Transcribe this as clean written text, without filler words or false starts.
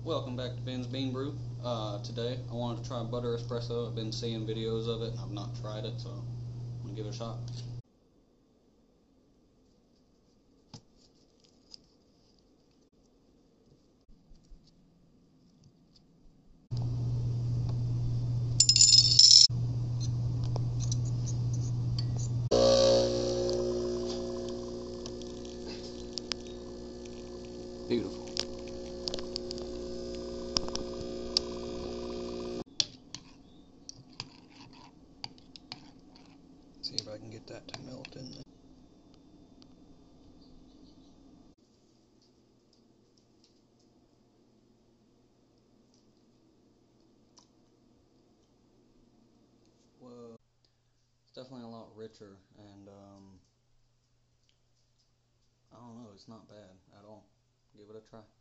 Welcome back to Ben's Bean Brew. Today I wanted to try butter espresso. I've been seeing videos of it and I've not tried it, so I'm going to give it a shot. Beautiful. See if I can get that to melt in there. Whoa. It's definitely a lot richer, and I don't know, it's not bad at all. Give it a try.